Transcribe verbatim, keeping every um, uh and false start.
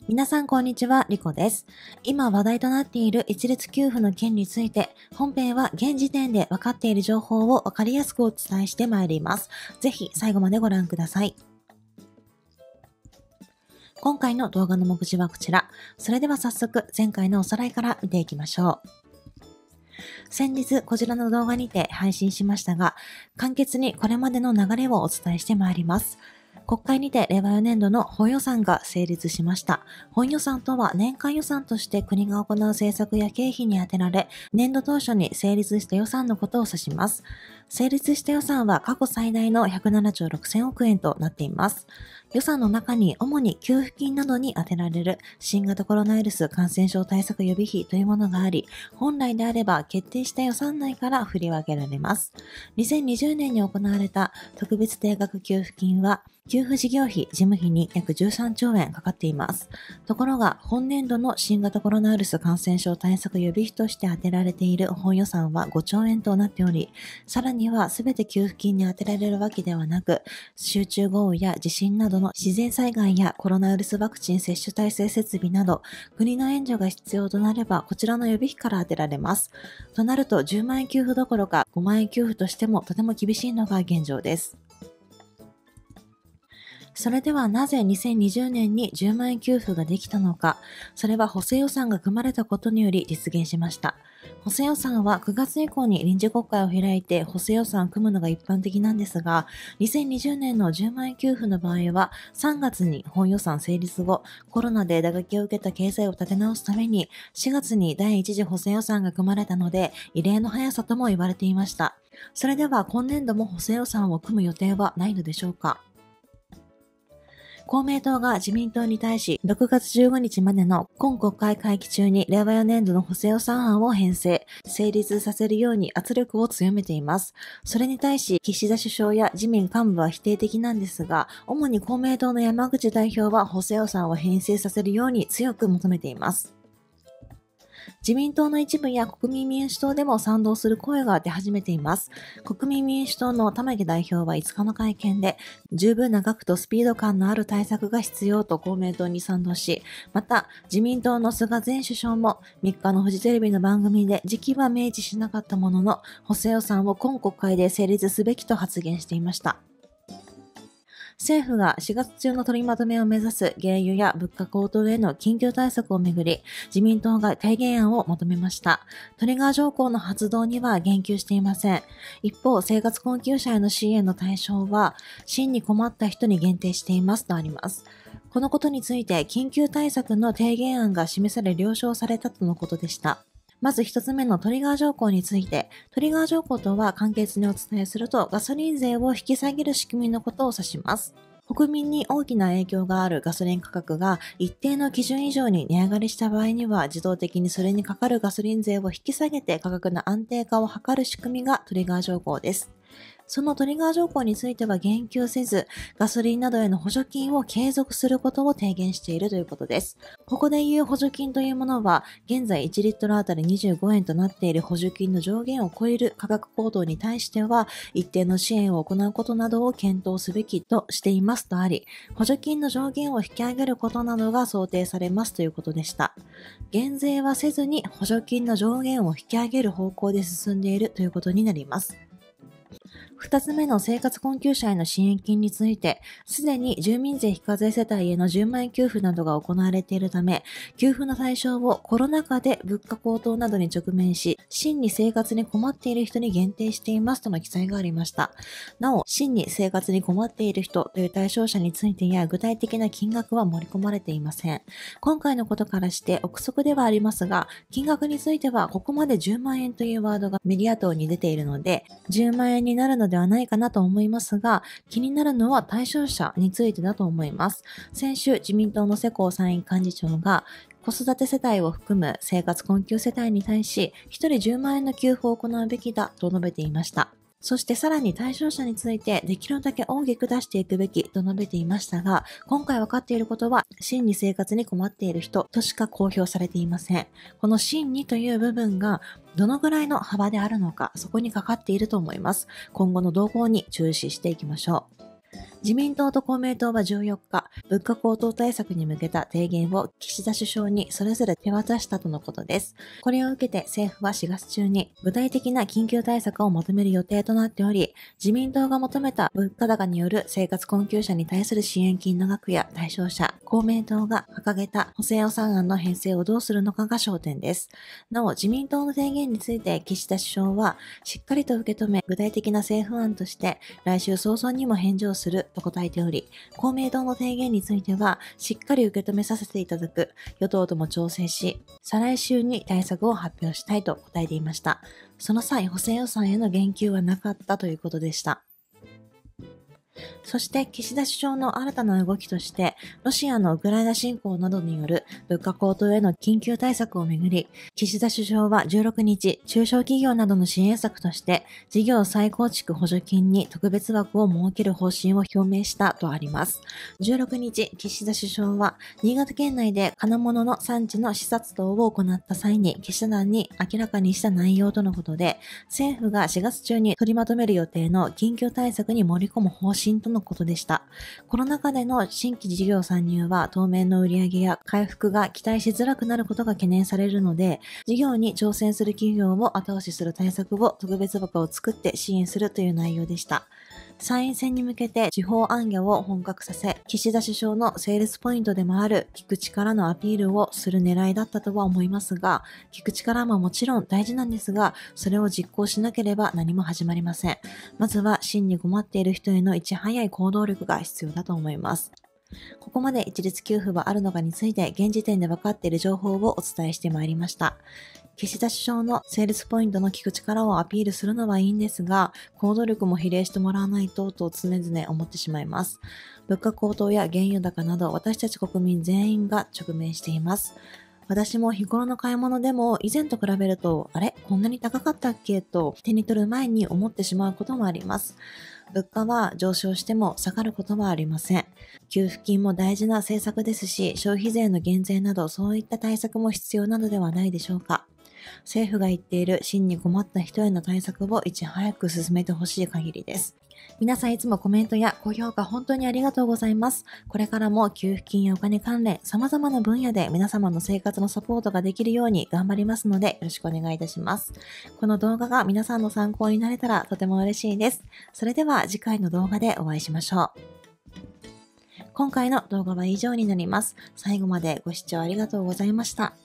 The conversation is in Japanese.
皆さんこんにちは、リコです。今話題となっている一律給付の件について、本編は現時点で分かっている情報を分かりやすくお伝えしてまいります。ぜひ最後までご覧ください。今回の動画の目次はこちら。それでは早速、前回のおさらいから見ていきましょう。先日、こちらの動画にて配信しましたが、簡潔にこれまでの流れをお伝えしてまいります。国会にて令和よねん度の本予算が成立しました。本予算とは年間予算として国が行う政策や経費に充てられ、年度当初に成立した予算のことを指します。成立した予算は過去最大のひゃくななちょうろくせんおくえんとなっています。予算の中に主に給付金などに充てられる新型コロナウイルス感染症対策予備費というものがあり、本来であれば決定した予算内から振り分けられます。にせんにじゅうねんに行われた特別定額給付金は、給付事業費、事務費に約じゅうさんちょうえんかかっています。ところが、本年度の新型コロナウイルス感染症対策予備費として充てられている本予算はごちょうえんとなっており、さらには全て給付金に充てられるわけではなく、集中豪雨や地震などの自然災害やコロナウイルスワクチン接種体制設備など、国の援助が必要となれば、こちらの予備費から充てられます。となると、じゅうまんえん給付どころかごまんえん給付としてもとても厳しいのが現状です。それではなぜにせんにじゅうねんにじゅうまんえん給付ができたのか。それは補正予算が組まれたことにより実現しました。補正予算はくがつ以降に臨時国会を開いて補正予算を組むのが一般的なんですが、にせんにじゅうねんのじゅうまんえん給付の場合はさんがつに本予算成立後、コロナで打撃を受けた経済を立て直すためにしがつに第一次補正予算が組まれたので、異例の速さとも言われていました。それでは今年度も補正予算を組む予定はないのでしょうか。公明党が自民党に対しろくがつじゅうごにちまでの今国会会期中に令和よねん度の補正予算案を編成、成立させるように圧力を強めています。それに対し岸田首相や自民幹部は否定的なんですが、主に公明党の山口代表は補正予算を編成させるように強く求めています。自民党の一部や国民民主党でも賛同する声が出始めています。国民民主党の玉木代表はいつかの会見で、十分な額とスピード感のある対策が必要と公明党に賛同し、また自民党の菅前首相もみっかのフジテレビの番組で時期は明示しなかったものの、補正予算を今国会で成立すべきと発言していました。政府がしがつ中の取りまとめを目指す原油や物価高騰への緊急対策をめぐり、自民党が提言案をまとめました。トリガー条項の発動には言及していません。一方、生活困窮者への支援の対象は、真に困った人に限定していますとあります。このことについて、緊急対策の提言案が示され了承されたとのことでした。まず一つ目のトリガー条項について、トリガー条項とは簡潔にお伝えするとガソリン税を引き下げる仕組みのことを指します。国民に大きな影響があるガソリン価格が一定の基準以上に値上がりした場合には自動的にそれにかかるガソリン税を引き下げて価格の安定化を図る仕組みがトリガー条項です。そのトリガー条項については言及せず、ガソリンなどへの補助金を継続することを提言しているということです。ここで言う補助金というものは、現在いちリットルあたりにじゅうごえんとなっている補助金の上限を超える価格高騰に対しては、一定の支援を行うことなどを検討すべきとしていますとあり、補助金の上限を引き上げることなどが想定されますということでした。減税はせずに補助金の上限を引き上げる方向で進んでいるということになります。二つ目の生活困窮者への支援金について、すでに住民税非課税世帯へのじゅうまんえん給付などが行われているため、給付の対象をコロナ禍で物価高騰などに直面し、真に生活に困っている人に限定していますとの記載がありました。なお、真に生活に困っている人という対象者についてや具体的な金額は盛り込まれていません。今回のことからして憶測ではありますが、金額についてはここまでじゅうまんえんというワードがメディア等に出ているので、じゅうまんえんになるのではないかなと思いますが、気になるのは対象者についてだと思います。先週、自民党の世耕参院幹事長が、子育て世帯を含む生活困窮世帯に対し、ひとりじゅうまんえんの給付を行うべきだと述べていました。そしてさらに対象者についてできるだけ大きく出していくべきと述べていましたが、今回分かっていることは真に生活に困っている人としか公表されていません。この真にという部分がどのぐらいの幅であるのか、そこにかかっていると思います。今後の動向に注視していきましょう。 自民党と公明党はじゅうよっか、物価高騰対策に向けた提言を岸田首相にそれぞれ手渡したとのことです。これを受けて政府はしがつ中に具体的な緊急対策を求める予定となっており、自民党が求めた物価高による生活困窮者に対する支援金の額や対象者、公明党が掲げた補正予算案の編成をどうするのかが焦点です。なお、自民党の提言について岸田首相はしっかりと受け止め、具体的な政府案として来週早々にも返事をすると答えており、公明党の提言についてはしっかり受け止めさせていただく、与党とも調整し、再来週に対策を発表したいと答えていました。その際、補正予算への言及はなかったということでした。そして岸田首相の新たな動きとして、ロシアのウクライナ侵攻などによる物価高騰への緊急対策をめぐり、岸田首相はじゅうろくにち、中小企業などの支援策として、事業再構築補助金に特別枠を設ける方針を表明したとあります。じゅうろくにち、岸田首相は、新潟県内で金物の産地の視察等を行った際に記者団に明らかにした内容とのことで、政府がしがつ中に取りまとめる予定の緊急対策に盛り込む方針とのことでした。コロナ禍での新規事業参入は当面の売上や回復が期待しづらくなることが懸念されるので、事業に挑戦する企業を後押しする対策を特別枠を作って支援するという内容でした。参院選に向けて地方行脚を本格させ、岸田首相のセールスポイントでもある聞く力のアピールをする狙いだったとは思いますが、聞く力ももちろん大事なんですが、それを実行しなければ何も始まりません。まずは真に困っている人へのいち早い行動力が必要だと思います。ここまで一律給付はあるのかについて現時点で分かっている情報をお伝えしてまいりました。岸田首相のセールスポイントの聞く力をアピールするのはいいんですが、行動力も比例してもらわないとと常々思ってしまいます。物価高騰や原油高など私たち国民全員が直面しています。私も日頃の買い物でも以前と比べると、あれこんなに高かったっけと手に取る前に思ってしまうこともあります。物価は上昇しても下がることはありません。給付金も大事な政策ですし、消費税の減税などそういった対策も必要なのではないでしょうか。政府が言っている真に困った人への対策をいち早く進めてほしい限りです。皆さんいつもコメントや高評価本当にありがとうございます。これからも給付金やお金関連様々な分野で皆様の生活のサポートができるように頑張りますのでよろしくお願いいたします。この動画が皆さんの参考になれたらとても嬉しいです。それでは次回の動画でお会いしましょう。今回の動画は以上になります。最後までご視聴ありがとうございました。